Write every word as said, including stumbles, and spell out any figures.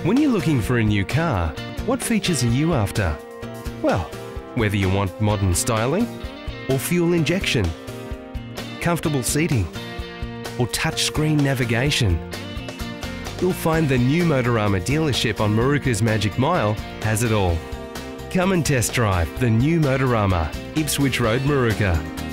When you're looking for a new car, what features are you after? Well, whether you want modern styling or fuel injection, comfortable seating or touchscreen navigation, you'll find the new Motorama dealership on Moorooka's Magic Mile has it all. Come and test drive the new Motorama, Ipswich Road, Moorooka.